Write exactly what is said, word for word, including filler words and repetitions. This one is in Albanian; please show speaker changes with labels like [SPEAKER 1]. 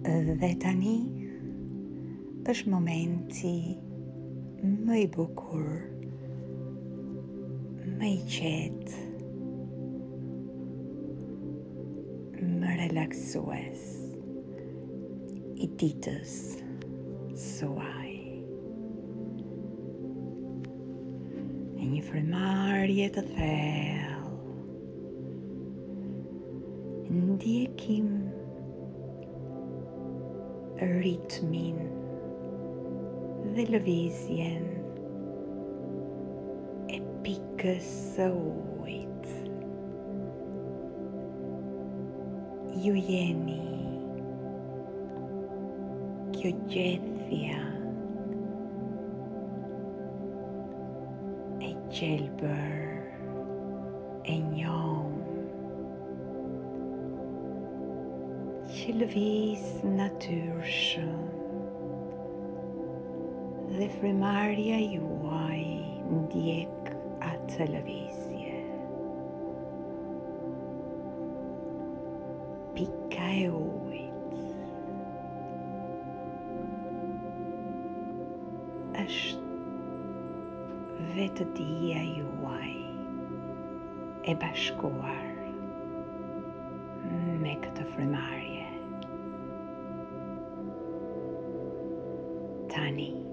[SPEAKER 1] Dhe tani është momenti më i bukur, më i qetë, më relaksues i ditës suaj. E një frymarrje të thellë, ndjekim ritmin dhe lëvizjen e pikës së ujit. Ju jeni kjo gjethja e gjelbër, e njom, që lëviz natyrshëm, dhe frymarrja juaj ndjek atë lëvizje. Pika e ujit është vetëdia juaj e bashkuar me këtë frymarrje. Tani